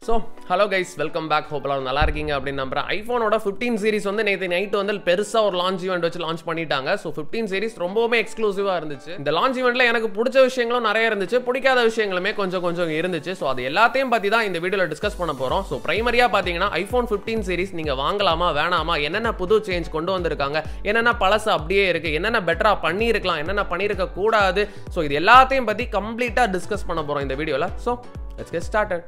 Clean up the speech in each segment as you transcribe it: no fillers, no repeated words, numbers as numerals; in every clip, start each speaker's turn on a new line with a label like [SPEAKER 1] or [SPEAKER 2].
[SPEAKER 1] So, hello guys, welcome back. Hope all நல்லா இருக்கீங்க அப்படினு நம்புறேன். iPhone-ஓட 15 series வந்து நேத்து நைட் வந்து பெருசா ஒரு launch event வச்சு launch பண்ணிட்டாங்க. So 15 series ரொம்பவே எக்ஸ்க்ளூசிவா இருந்துச்சு. இந்த launch eventல எனக்கு பிடிச்ச விஷயங்களும் நிறைய இருந்துச்சு, பிடிக்காத விஷயங்களுமே கொஞ்சம் இருந்துச்சு. So அது எல்லாத்தையும் பத்தி தான் இந்த வீடியோல டிஸ்கஸ் பண்ண போறோம். So பிரைமரியா பாத்தீங்கன்னா iPhone 15 series நீங்க வாங்கலாமா வேணாமா, என்னென்ன புது சேஞ்ச் கொண்டு வந்திருக்காங்க, என்னென்ன பழசு அப்படியே இருக்கு, என்னென்ன பெட்டரா பண்ணியிருக்கலாம், என்னென்ன பண்ணியிருக்க கூடாது. So இது எல்லாத்தையும் பத்தி கம்ப்ளீட்டா டிஸ்கஸ் பண்ண போறோம் இந்த வீடியோல. So let's get started.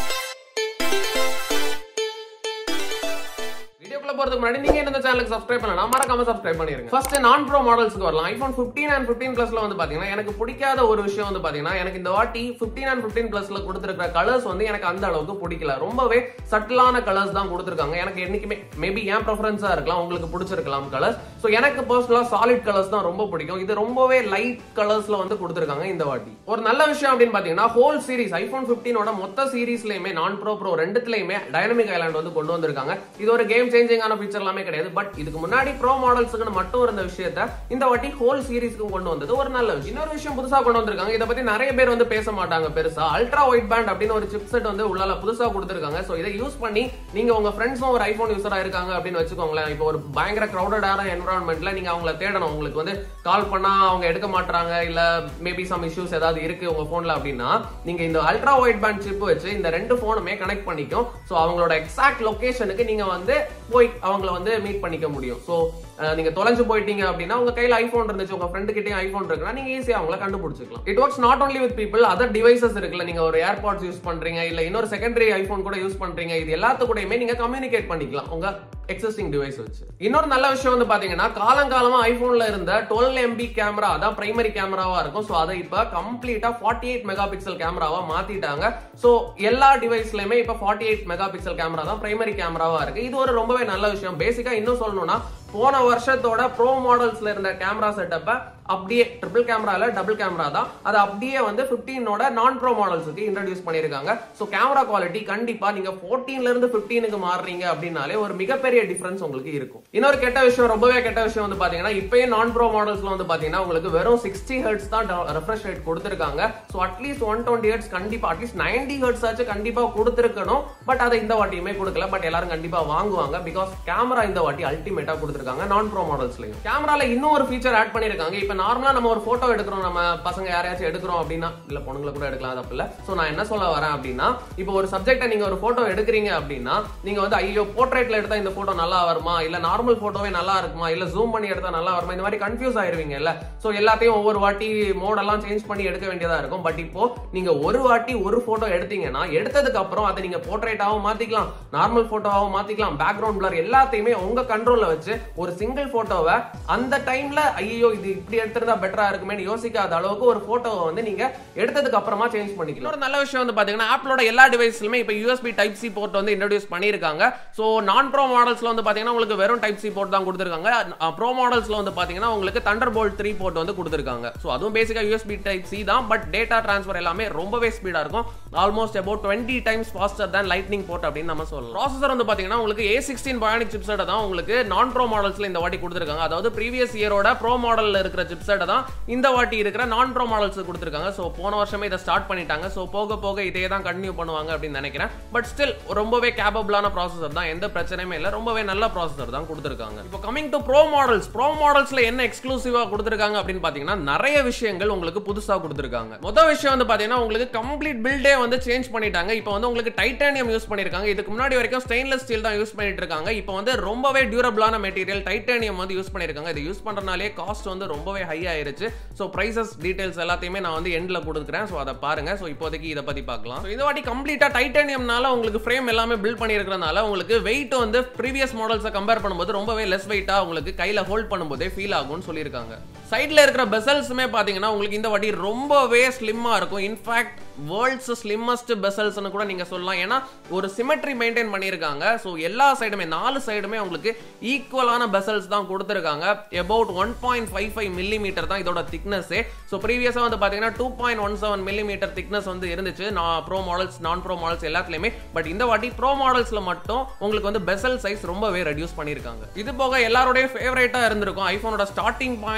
[SPEAKER 1] போறதுக்கு முன்னாடி நீங்க இந்த சேனலுக்கு சப்ஸ்கிரைப் பண்ணலாம், மறக்காம சப்ஸ்கிரைப் பண்ணிருங்க. ஃபர்ஸ்ட் நான் ப்ரோ மாடல்ஸ்க்கு வரலாம். iPhone 15 and 15 Plusல வந்து பாத்தீங்கன்னா எனக்கு பிடிக்காத ஒரு விஷயம் வந்து பாத்தீங்கன்னா எனக்கு இந்த வாட்டி 15 and 15 Plusல கொடுத்திருக்கிற கலர்ஸ் வந்து எனக்கு அந்த அளவுக்கு பிடிக்கல. ரொம்பவே சட்டிலான கலர்ஸ் தான் கொடுத்திருக்காங்க. எனக்கு என்னைக்குமே மேபி என் பிரெஃபரன்ஸா இருக்கலாம், உங்களுக்கு பிடிச்சிருக்கலாம் கலர்ஸ். சோ எனக்கு பர்சனலா சாலிட் கலர்ஸ் தான் ரொம்ப பிடிக்கும். இது ரொம்பவே லைட் கலர்ஸ்ல வந்து கொடுத்திருக்காங்க இந்த வாட்டி. ஒரு நல்ல விஷயம் அப்படின்னு பாத்தீங்கன்னா ஹோல் சீரிஸ் iPhone 15ஓட மொத்த சீரிஸ்லயுமே நான் ப்ரோ ரெண்டுத்துலயுமே டைனமிக் ஐலாண்ட் வந்து கொண்டு வந்திருக்காங்க. இது ஒரு கேம் சேஞ்சிங் ஃபீச்சர் எல்லாமே கிடையாது. பட் இதுக்கு முன்னாடி ப்ரோ மாடல்ஸ்க்கு மட்டும் இருந்த விஷயத்தை இந்த வாட்டி ஹோல் சீரிஸ்க்கு கொண்டு வந்தது ஒரு நல்ல விஷயம். இன்னொரு விஷயம் புதுசா கொண்டு வந்திருக்காங்க. இத பத்தி நிறைய பேர் வந்து பேச மாட்டாங்க பெருசா. அல்ட்ரா வைட் பேண்ட் அப்படின்னு ஒரு சிப்செட் வந்து உள்ளால புதுசா கொடுத்திருக்காங்க. சோ இதை யூஸ் பண்ணி நீங்க உங்க ஃப்ரெண்ட்ஸும் ஒரு ஐபோன் யூசரா இருக்காங்க அப்படின்னு வச்சுக்கோங்களேன். இப்போ ஒரு பயங்கர கிரௌடடான என்விரான்மெண்ட்ல நீங்க அவங்கள தேடணும், உங்களுக்கு வந்து கால் பண்ணா அவங்க எடுக்க மாட்டாங்க, இல்ல மேபி சம் இஷ்யூஸ் ஏதாவது இருக்கு உங்க போன்ல அப்படின்னா நீங்க இந்த அல்ட்ரா வைட் பேண்ட் சிப் வச்சு இந்த ரெண்டு போனுமே கனெக்ட் பண்ணிக்கும். சோ அவங்களோட எக்ஸாக்ட் லொகேஷனுக்கு நீங்க வந்து போய் அவங்கள வந்து மீட் பண்ணிக்க முடியும். சோ நீங்க தொலைஞ்சு போயிட்டீங்க அப்படின்னா உங்க கையில ஐபோன் இருந்துச்சு, உங்க ஃப்ரெண்டு கிட்டே ஐபோன் இருக்குன்னா நீங்க ஈஸியா அவங்கள கண்டுபிடிச்சிக்கலாம். It works not only with people, other devices இருக்குல்ல, நீங்க ஒரு ஏர்பாட்ஸ் யூஸ் பண்றீங்க, இல்ல இன்னொரு செகண்டரி ஐபோன் கூட யூஸ் பண்றீங்க, இது எல்லாத்து கூடயுமே நீங்க கம்யூனிகேட் பண்ணிக்கலாம் உங்க எக்ஸிஸ்டிங் டிவைஸ் வச்சு. இன்னொரு நல்ல விஷயம் வந்து பாத்தீங்கன்னா காலங்காலமா ஐபோன்ல இருந்த 12 MB கேமரா அதான் பிரைமரி கேமராவா இருக்கும். சோ அதை இப்ப கம்ப்ளீட்டா 48 மெகா பிக்சல் கேமராவா மாத்திட்டாங்க. சோ எல்லா டிவைஸ்லயுமே இப்ப 48 மெகா பிக்சல் கேமரா தான் பிரைமரி கேமராவா இருக்கு. இது ஒரு ரொம்பவே நல்ல விஷயம். பேசிக்கா இன்னும் சொல்லணும்னா போன வருஷத்தோட ப்ரோ மாடல்ஸ்ல இருந்த கேமரா செட்டப்ப அப்படியே ட்ரிபிள் கேமரா இல்ல டபுள் கேமரா தான், அது அப்படியே வந்து 15ஓட நான் ப்ரோ மாடல்ஸ்க்கு இன்ட்ரோடியூஸ் பண்ணிருக்காங்க. சோ கேமரா குவாலிட்டி கண்டிப்பா நீங்க 14ல இருந்து 15க்கு மாறுறீங்க அப்படின்னாலே ஒரு மிகப்பெரிய டிஃபரன்ஸ் உங்களுக்கு இருக்கும். இன்னொரு கெட்ட விஷயம், ரொம்பவே கெட்ட விஷயம் வந்து பாத்தீங்கன்னா இப்பயே நான் ப்ரோ மாடல்ஸ்ல வந்து பாத்தீங்கன்னா உங்களுக்கு வெறும் 60 Hz தான் ரெஃப்ரெஷ் ரேட் கொடுத்திருக்காங்க. சோ அட்லீஸ்ட் 120 Hz கண்டிப்பா, அட்லீஸ்ட் 90 Hz ஆச்சு கண்டிப்பா கொடுத்திருக்கணும். பட் அதை இந்த வாட்டியுமே கொடுக்கல. பட் எல்லாரும் கண்டிப்பா வாங்குவாங்க, பிகாஸ் கேமரா இந்த வாட்டி அல்டிமேட்டா கொடுத்திருக்காங்க. நான் ப்ரோ மாடல்ஸ்லயும் கேமரால இன்னும் ஒரு ஃபீச்சர் ஆட் பண்ணிருக்காங்க. இப்ப நார்மலா நம்ம ஒரு போட்டோ எடுக்கிறோம், நம்ம பசங்க யாரையாச்சும் எடுக்கிறோம் அப்படின்னா, இல்ல பொண்ணுங்களை கூட எடுக்கலாம், தப்பு இல்ல. சோ நான் என்ன சொல்ல வரேன் அப்படின்னா, இப்போ ஒரு சப்ஜெக்ட நீங்க ஒரு போட்டோ எடுக்கிறீங்க அப்படின்னா நீங்க வந்து ஐயோ போர்ட்ரேட்ல எடுத்தா இந்த போட்டோ நல்லா வருமா, இல்ல நார்மல் போட்டோவே நல்லா இருக்குமா, இல்ல ஜூம் பண்ணி எடுத்தா நல்லா வருமா, இந்த மாதிரி கன்ஃபியூஸ் ஆயிருவீங்க இல்ல. சோ எல்லாத்தையும் ஒவ்வொரு வாட்டி மோடெல்லாம் சேஞ்ச் பண்ணி எடுக்க வேண்டியதா இருக்கும். பட் இப்போ நீங்க ஒரு வாட்டி ஒரு போட்டோ எடுத்தீங்கன்னா எடுத்ததுக்கு அப்புறம் அதை நீங்க போர்ட்ரேட்டாவும் மாத்திக்கலாம், நார்மல் போட்டோவாவும் மாத்திக்கலாம், பேக்ரவுண்ட் பிளர் எல்லாத்தையுமே உங்க கண்ட்ரோல்ல வச்சு ஒரு சிங்கிள் போட்டோவை அந்த டைம்ல ஐயோ இது இப்படி எடுத்துறதா பெட்டரா இருக்குமே யோசிக்காத அளவுக்கு ஒரு போட்டோவை வந்து நீங்க எடுத்ததுக்கு அப்புறமா சேஞ்ச் பண்ணிக்கலாம். ஒரு நல்ல விஷயம் வந்து பாத்தீங்கன்னா ஆப்பிளோட எல்லா டிவைஸ்லயுமே இப்ப USB Type C போர்ட் வந்து இன்ட்ரோடியூஸ் பண்ணிருக்காங்க. சோ நான் ப்ரோ மாடல்ஸ்ல வந்து பாத்தீங்கன்னா உங்களுக்கு வெறும் Type C போர்ட் தான் கொடுத்திருக்காங்க. ப்ரோ மாடல்ஸ்ல வந்து பாத்தீங்கன்னா உங்களுக்கு Thunderbolt 3 போர்ட் வந்து கொடுத்திருக்காங்க. சோ அதுவும் பேசிக்கா USB Type C தான், பட் டேட்டா ட்ரான்ஸ்ஃபர் எல்லாமே ரொம்பவே ஸ்பீடா இருக்கும். Almost about 20 times faster than lightning port அப்படின்னு நம்ம சொல்லலாம். ப்ராசஸர் வந்து பாத்தீங்கன்னா உங்களுக்கு A16 Bionic chipset தான் உங்களுக்கு நான் ப்ரோ மாடல்ஸ்ல இந்த வாட்டி கொடுத்திருக்காங்க. அதாவது ப்ரீவியஸ் இயரோட ப்ரோ மாடல்ல இருக்கிற சிப்செட் தான் இந்த வாட்டி இருக்கிற நான் ப்ரோ மாடல்ஸ் கொடுத்திருக்காங்க. சோ போன வருஷமே இதை ஸ்டார்ட் பண்ணிட்டாங்க. சோ போக போக இதே தான் கண்டினியூ பண்ணுவாங்க அப்படின்னு நினைக்கிறேன். பட் ஸ்டில் ரொம்பவே கேப்பபிளான ப்ராசஸர் தான், எந்த பிரச்சனையுமே இல்ல, ரொம்பவே நல்ல ப்ராசஸர் தான் கொடுத்திருக்காங்க. இப்போ கமிங் டு ப்ரோ மாடல்ஸ்ல என்ன எக்ஸ்க்ளூசிவா கொடுத்திருக்காங்க அப்படின்னு பாத்தீங்கன்னா நிறைய விஷயங்கள் உங்களுக்கு புதுசா கொடுத்திருக்காங்க. முதல் விஷயம் வந்து பாத்தீங்கன்னா உங்களுக்கு கம்ப்ளீட் பில்டே வந்து சேஞ்ச் பண்ணிட்டாங்க. இப்போ வந்து உங்களுக்கு டைட்டானியம் யூஸ் பண்ணிருக்காங்க. இதுக்கு முன்னாடி வரைக்கும் ஸ்டெயின்லெஸ் ஸ்டீல் தான் யூஸ் பண்ணிட்டு இருக்காங்க. இப்போ வந்து ரொம்பவே டியூரபிளான மெட்டீரியல் டைட்டானியம் வந்து யூஸ் பண்ணிருக்காங்க. இதை யூஸ் பண்றனாலே காஸ்ட் வந்து ரொம்பவே ஹை ஆயிருச்சு. சோ பிரைசஸ் டீடைல்ஸ் எல்லாத்தையுமே நான் வந்து எண்ட்ல கொடுக்கிறேன். சோ அதை பாருங்க. சோ இப்போதைக்கு இத பத்தி பார்க்கலாம். சோ இந்த வாட்டி கம்ப்ளீட்டா டைட்டானியம்னால உங்களுக்கு ஃப்ரேம் எல்லாமே பில்ட் பண்ணிருக்கிறனால உங்களுக்கு வெயிட் வந்து ப்ரீவியஸ் மாடல்ஸை கம்பேர் பண்ணும்போது ரொம்பவே லெஸ் வெயிட்டா உங்களுக்கு கையில ஹோல்ட் பண்ணும்போதே ஃபீல் ஆகும்னு சொல்லியிருக்காங்க. சைடுல இருக்கிற பெசல்ஸுமே பாத்தீங்கன்னா உங்களுக்கு இந்த வாட்டி ரொம்பவே ஸ்லிம்மா இருக்கும். இன்ஃபேக்ட் வேர்ல்ட்ஸ் ஸ்லிம்மஸ்ட் பெசல்ஸ்னு கூட நீங்க சொல்லலாம். ஏன்னா ஒரு சிமெட்ரி மெயின்டைன் பண்ணிருக்காங்க. சோ எல்லா சைடுமே 4 சைடுமே உங்களுக்கு ஈக்குவலான பெசல்ஸ் தான் கொடுத்திருக்காங்க. about 1.55 மில்லிமீட்டர் தான் இதோட திக்னஸ். சோ ப்ரீவியஸா வந்து பாத்தீங்கன்னா 2.17 மில்லிமீட்டர் திக்னஸ் வந்து இருந்துச்சு pro models non pro models எல்லாத்துலயுமே. பட் இந்த வாட்டி ப்ரோ மாடல்ஸ்ல மட்டும் உங்களுக்கு வந்து பெசல் சைஸ் ரொம்பவே ரெடியூஸ் பண்ணிருக்காங்க. இது போக எல்லாரோட ஃபேவரேட்டா இருந்திருக்கும் ஐபோனோட ஸ்டார்டிங் பாயிண்ட்ல இருந்து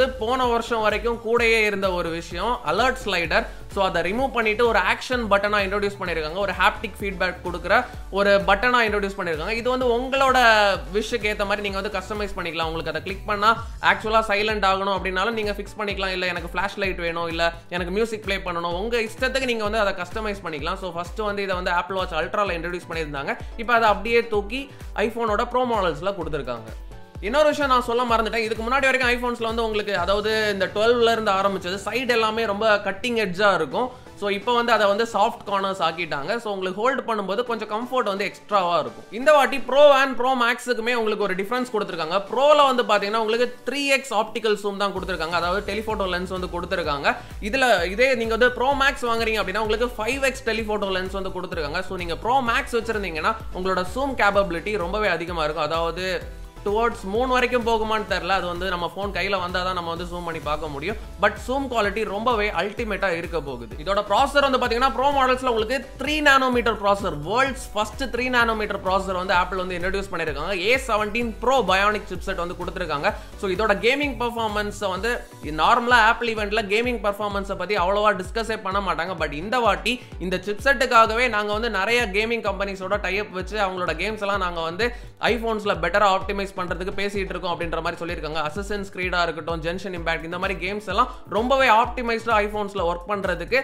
[SPEAKER 1] போன வருஷம் வரைக்கும் கூடயே இருந்த ஒரு விஷயம் அலர்ட் ஸ்லைடர். ஸோ அதை ரிமூவ் பண்ணிட்டு ஒரு ஆக்ஷன் பட்டனா இன்ட்ரோடியூஸ் பண்ணியிருக்காங்க, ஒரு ஹாப்டிக் ஃபீட்பேக் கொடுக்குற ஒரு பட்டனா இன்ட்ரோடியூஸ் பண்ணியிருக்காங்க. இது வந்து உங்களோட விஷுக்கு ஏற்ற மாதிரி நீங்க வந்து கஸ்டமைஸ் பண்ணிக்கலாம். உங்களுக்கு அதை கிளிக் பண்ணா ஆக்சுவலா சைலண்ட் ஆகணும் அப்படின்னாலும் நீங்க ஃபிக்ஸ் பண்ணிக்கலாம். இல்ல எனக்கு ஃபிளாஷ் லைட் வேணும், இல்ல எனக்கு மியூசிக் ப்ளே பண்ணணும், உங்க இஷ்டத்துக்கு நீங்க வந்து அதை கஸ்டமைஸ் பண்ணிக்கலாம். ஸோ ஃபர்ஸ்ட் வந்து இதை வந்து ஆப்பிள் வாட்ச் அல்ட்ரால இன்ட்ரோடியூஸ் பண்ணியிருந்தாங்க. இப்போ அதை அப்படியே தூக்கி ஐபோனோட ப்ரோ மாடல்ஸ்ல கொடுத்துருக்காங்க. இன்னொரு விஷயம் நான் சொல்ல மறந்துட்டேன். இதுக்கு முன்னாடி வரைக்கும் ஐபோன்ஸ்ல வந்து உங்களுக்கு அதாவது இந்த 12ல இருந்து ஆரம்பிச்சது சைடு எல்லாமே ரொம்ப கட்டிங் எட்ஜா இருக்கும். ஸோ இப்போ வந்து அதை வந்து சாஃப்ட் கார்னர்ஸ் ஆக்கிட்டாங்க. ஸோ உங்களுக்கு ஹோல்ட் பண்ணும்போது கொஞ்சம் கம்ஃபர்ட் வந்து எக்ஸ்ட்ராவா இருக்கும். இந்த வாட்டி ப்ரோ அண்ட் ப்ரோ மேக்ஸுக்குமே உங்களுக்கு ஒரு டிஃபரன்ஸ் கொடுத்துருக்காங்க. ப்ரோல வந்து பாத்தீங்கன்னா உங்களுக்கு 3x ஆப்டிகல் ஜூம் தான் கொடுத்துருக்காங்க, அதாவது டெலிஃபோட்டோ லென்ஸ் வந்து கொடுத்துருக்காங்க. இதே நீங்க வந்து ப்ரோ மேக்ஸ் வாங்குறீங்க அப்படின்னா உங்களுக்கு 5x டெலிஃபோட்டோ லென்ஸ் வந்து கொடுத்துருக்காங்க. ஸோ நீங்க ப்ரோ மேக்ஸ் வச்சிருந்தீங்கன்னா உங்களோட ஜூம் கேப்பபிலிட்டி ரொம்பவே அதிகமா இருக்கும். அதாவது டுவர்ட்ஸ் 3 வரைக்கும் போகுமான்னு தெரியல, அது வந்து நம்ம போன் கையில வந்தாதான் நம்ம வந்து ஜூம் பண்ணி பார்க்க முடியும். பட் ஜூம் குவாலிட்டி ரொம்பவே அல்டிமேட்டா இருக்க போகுது. இதோட ப்ராசஸர் வந்து பாத்தீங்கன்னா ப்ரோ மாடல்ஸ்ல உங்களுக்கு 3 nanometre processor, world's first 3 nanometre processor வந்து ஆப்பிள் வந்து இன்ட்ரோடியூஸ் பண்ணிருக்காங்க. A17 Pro பயோனிக் சிப்செட் வந்து கொடுத்திருக்காங்க. ஸோ இதோட கேமிங் பெர்ஃபார்மன்ஸ் வந்து நார்மலா ஆப்பிள் ஈவென்ட்ல கேமிங் பெர்ஃபார்மன்ஸை பத்தி அவ்வளவா டிஸ்கஸே பண்ண மாட்டாங்க. பட் இந்த வாட்டி இந்த சிப்செட்டுக்காகவே நாங்க வந்து நிறைய கேமிங் கம்பெனிஸோட டைப் வச்சு அவங்களோட கேம்ஸ் எல்லாம் நாங்க வந்து ஐபோன்ஸ்ல பெட்டரா ஆப்டிமைஸ் பண்றதுக்கு பேசிட்டு இருக்கோம் அப்படின்ற மாதிரி சொல்லியிருக்காங்க. அசசன்ஸ் கிரீடா இருக்கட்டும், ஜென்ஷன் இம்பாக்ட், இந்த மாதிரி கேம்ஸ் எல்லாம் ரொம்பவே ஆப்டிமைஸ்டா ஐபோன்ஸ்ல ஒர்க் பண்றதுக்கு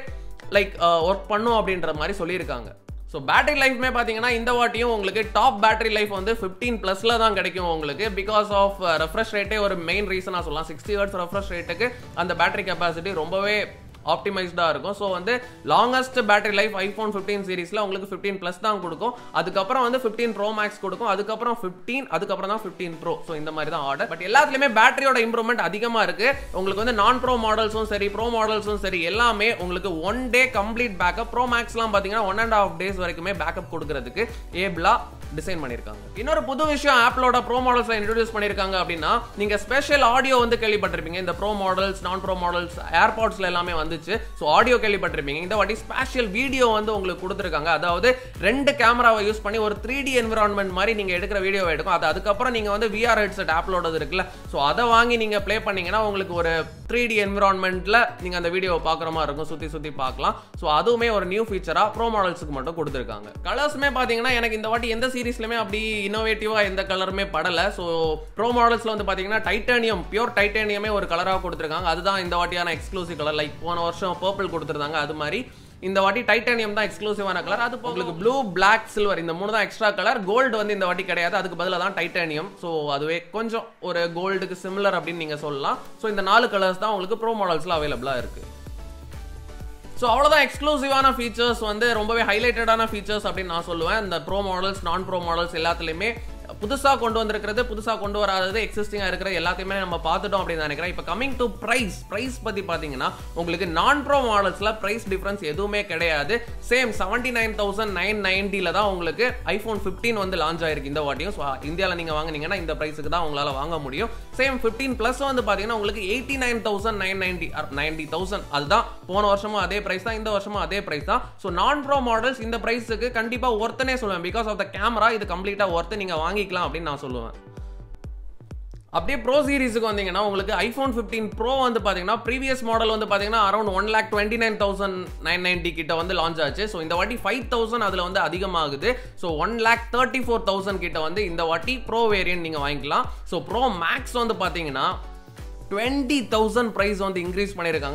[SPEAKER 1] ஒர்க் பண்ணும் அப்படின்ற மாதிரி சொல்லியிருக்காங்க. ஸோ பேட்டரி லைஃப்மே பார்த்தீங்கன்னா இந்த வாட்டியும் உங்களுக்கு டாப் பேட்டரி லைஃப் வந்து 15+ தான் கிடைக்கும் உங்களுக்கு. பிகாஸ் ஆஃப் ரெஃப்ரெஷ் ரேட்டே ஒரு மெயின் ரீசனாக சொல்லலாம். 60 Hz ரெஃப்ரெஷ் ரேட்டுக்கு அந்த பேட்டரி கெப்பாசிட்டி ரொம்பவே ஆப்டிமைஸ்டா இருக்கும். ஸோ வந்து லாங்கஸ்ட் பேட்டரி லைஃப் ஐபோன் 15 சீரிஸ்ல உங்களுக்கு 15+ தான் கொடுக்கும். அதுக்கப்புறம் வந்து 15 ப்ரோ மேக்ஸ் கொடுக்கும். அதுக்கப்புறம் 15, அதுக்கப்புறம் தான் 15 ப்ரோ. ஸோ இந்த மாதிரி தான் ஆர்டர். பட் எல்லாத்துலயுமே பேட்டரியோட இம்ப்ரூவ்மெண்ட் அதிகமா இருக்கு. உங்களுக்கு வந்து நான் ப்ரோ மாடல்ஸும் சரி, ப்ரோ மாடல்ஸும் சரி, எல்லாமே உங்களுக்கு 1 டே கம்ப்ளீட் பேக்கப். ப்ரோ மேக்ஸ்லாம் பாத்தீங்கன்னா 1.5 days வரைக்குமே பேக்கப் கொடுக்கறதுக்கு ஏபிளா டிசைன் பண்ணிருக்காங்க. இன்னொரு புது விஷயம் ஆப்பிளோட ப்ரோ மாடல்ஸ்ல இன்ட்ரோடியூஸ் பண்ணிருக்காங்க அப்படின்னா, நீங்க ஸ்பெஷல் ஆடியோ வந்து கேள்விப்பட்டிருப்பீங்க. இந்த pro models, non pro models, ஏர்பாட்ஸ்ல எல்லாமே வந்துச்சு. சோ ஆடியோ கேள்விப்பட்டிருப்பீங்க. இந்த வாட்டி ஸ்பெஷல் வீடியோ வந்து உங்களுக்கு கொடுத்திருக்காங்க. அதாவது 2 கேமராவை யூஸ் பண்ணி ஒரு 3D என்விரான்மெண்ட் மாதிரி நீங்க எடுக்கிற வீடியோ எடுக்கும். அதுக்கப்புறம் நீங்க வந்து VR ஹெட்செட் ஆப்பிளோட இருக்குல்ல, சோ அதை வாங்கி நீங்க ப்ளே பண்ணீங்கன்னா உங்களுக்கு ஒரு 3D என்விரான்மெண்ட்ல நீங்க அந்த வீடியோவை பார்க்குற மாதிரி இருக்கும், சுத்தி சுத்தி பார்க்கலாம். சோ அதுவுமே ஒரு நியூ ஃபீச்சரா ப்ரோ மாடல்ஸ்க்கு மட்டும் கொடுத்திருக்காங்க. கலர்ஸ்மே பாத்தீங்கன்னா எனக்கு இந்த வாட்டி எந்த சீரிஸ்லயுமே அப்படி இன்னோவேட்டிவா எந்த கலருமே படல. சோ ப்ரோ மாடல்ஸ்ல வந்து பாத்தீங்கன்னா டைட்டானியம், பியூர் டைட்டானியமே ஒரு கலரா கொடுத்திருக்காங்க. அதுதான் இந்த வாட்டியான எக்ஸ்க்ளூசிவ் கலர். லைக் போன வருஷம் பர்பிள் கொடுத்திருந்தாங்க, அது மாதிரி இந்த வாட்டி டைட்டானியம் தான் எக்ஸ்க்ளூசிவான கலர். அது உங்களுக்கு ப்ளூ, பிளாக், சில்வர் இந்த 3 தான் எக்ஸ்ட்ரா கலர். கோல்டு வந்து இந்த வாட்டி கிடையாது, அதுக்கு பதிலா தான் டைட்டானியம். சோ அதுவே கொஞ்சம் ஒரு கோல்டுக்கு சிமிலர் அப்படின்னு நீங்க சொல்லலாம். சோ இந்த 4 கலர்ஸ் தான் உங்களுக்கு ப்ரோ மாடல்ஸ்ல அவைலபிளா இருக்கு. ஸோ அவ்வளோதான் எக்ஸ்க்ளூசிவான ஃபீச்சர்ஸ் வந்து ரொம்பவே ஹைலைட்டடான ஃபீச்சர்ஸ் அப்படின்னு நான் சொல்லுவேன். இந்த pro models, non pro models எல்லாத்துலேயுமே புதுசாக கொண்டு வந்திருக்கிறது, புதுசாக கொண்டு வராதது, எக்ஸிஸ்டிங்காக இருக்கிற எல்லாத்தையுமே நம்ம பார்த்துட்டோம் அப்படின்னு நினைக்கிறேன். இப்போ கமிங் டு ப்ரைஸ் பற்றி பார்த்தீங்கன்னா உங்களுக்கு நான் ப்ரோ மாடல்ஸில் ப்ரைஸ் டிஃப்ரென்ஸ் எதுவுமே கிடையாது. சேம் 79,990 தான் உங்களுக்கு ஐஃபோன் 15 வந்து லான்ச் ஆயிருக்கு இந்த வாட்டியும். ஸோ இந்தியாவில் நீங்கள் வாங்கினீங்கன்னா இந்த ப்ரைஸுக்கு தான் உங்களால் வாங்க முடியும். சேம் 15+ வந்து பார்த்தீங்கன்னா உங்களுக்கு 89,990 90,000. அதுதான் போன வருஷமும் அதே ப்ரைஸ் தான், இந்த வருஷமும் அதே ப்ரைஸ் தான். ஸோ நான் ப்ரோ மாடல்ஸ் இந்த ப்ரைஸுக்கு கண்டிப்பாக ஒர்த்தனே சொல்லுவேன். பிகாஸ் ஆஃப் த கேமரா இது கம்ப்ளீட்டாக ஒர்த்து, நீங்கள் வாங்கிக்கலாம் அப்படின்னு நான் சொல்லுவேன். அப்படியே ப்ரோ சீரிஸுக்கு வந்தீங்கன்னா உங்களுக்கு ஐபோன் 15 ப்ரோ வந்து பாத்தீங்கன்னா ப்ரீவியஸ் மாடல் வந்து பாத்தீங்கன்னா அரௌண்ட் 1,29,990 கிட்ட வந்து லான்ச் ஆச்சு. ஸோ இந்த வாட்டி 5,000 அதுல வந்து அதிகமாகுது. ஸோ 1,34,000 கிட்ட வந்து இந்த வாட்டி ப்ரோ வேரியன்ட் நீங்க வாங்கிக்கலாம். ஸோ ப்ரோ மேக்ஸ் வந்து பாத்தீங்கன்னா 20,000 பிரைஸ் வந்து இன்க்ரீஸ் பண்ணிருக்காங்க.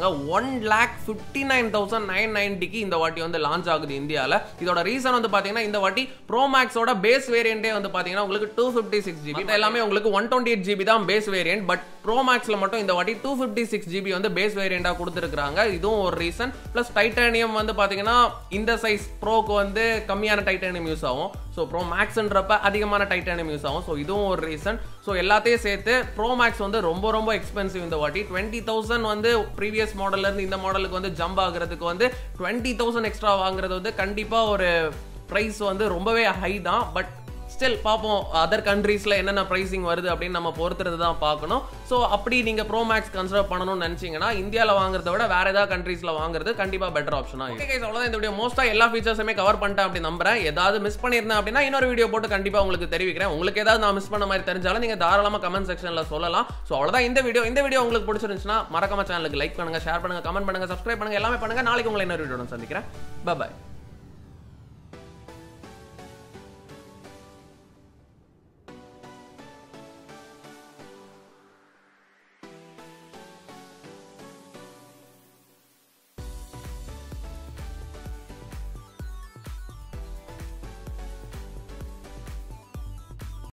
[SPEAKER 1] 1,59,990 இந்த வாட்டி வந்து லான்ச் ஆகுது இந்தியால. இதோட ரீசன் வந்து பாத்தீங்கன்னா இந்த வாட்டி ப்ரோ மேக்ஸோட பேஸ் வேரியன்டே வந்து பாத்தீங்கன்னா உங்களுக்கு 256 GB, எல்லாமே உங்களுக்கு 128 GB தான் பேஸ் வேரியன்ட். பட் ப்ரோ மேக்ஸ்ல மட்டும் இந்த வாட்டி 256 GB வந்து பேஸ் வேரியண்டா கொடுத்துருக்காங்க. இதுவும் ஒரு ரீசன். பிளஸ் டைட்டானியம் வந்து பாத்தீங்கன்னா இந்த சைஸ் ப்ரோக்கு வந்து கம்மியான டைட்டானியம் யூஸ் ஆகும். ஸோ ப்ரோ மேக்ஸ்ன்றப்ப அதிகமான டைட்டானியம் யூஸ் ஆகும். ஸோ இதுவும் ஒரு ரீசன். ஸோ எல்லாத்தையும் சேர்த்து ப்ரோ மேக்ஸ் வந்து ரொம்ப ரொம்ப எக்ஸ்பென்சிவ் இந்த வாட்டி. 20,000 வந்து ப்ரீவியஸ் மாடல்ல இருந்து இந்த மாடலுக்கு வந்து ஜம்ப் ஆகுறதுக்கு வந்து 20,000 எக்ஸ்ட்ரா வாங்குறது வந்து கண்டிப்பா ஒரு பிரைஸ் வந்து ரொம்பவே ஹை தான். பட் ஸ்டில் பார்ப்போம் அதர் கண்ட்ரீஸ்ல என்னென்ன பிரைசிங் வருது அப்படின்னு நம்ம பொறுத்துறது தான் பார்க்கணும். ஸோ அப்படி நீங்க ப்ரோ மேக்ஸ் கன்சிடர் பண்ணணும்னு நினைச்சீங்கன்னா இந்தியாவில் வாங்குறத விட வேற ஏதாவது கண்ட்ரீஸ்ல வாங்குறது கண்டிப்பா பெட்டர் ஆப்ஷனா. ஓகே கைஸ், அவ்வளவுதான் இந்த வீடியோ. மோஸ்டா எல்லா ஃபீச்சர்ஸுமே கவர் பண்ணிட்டேன் அப்படி நம்புறேன். ஏதாவது மிஸ் பண்ணியிருந்தேன் அப்படின்னா இன்னொரு வீடியோ போட்டு கண்டிப்பா உங்களுக்கு தெரிவிக்கிறேன். உங்களுக்கு ஏதாவது நான் மிஸ் பண்ண மாதிரி தெரிஞ்சாலும் நீங்க தாராளமா கமெண்ட் செக்ஷன்ல சொல்லலாம். ஸோ அவ்வளவுதான் இந்த வீடியோ உங்களுக்கு பிடிச்சிருந்துச்சுன்னா மறக்காம சேனலுக்கு லைக் பண்ணுங்க, ஷேர் பண்ணுங்க, கமெண்ட் பண்ணுங்க, சப்ஸ்கிரைப் பண்ணுங்க, எல்லாமே பண்ணுங்க. நாளைக்கு உங்களை இன்னொரு வீடியோ சந்திக்கிறேன். பை.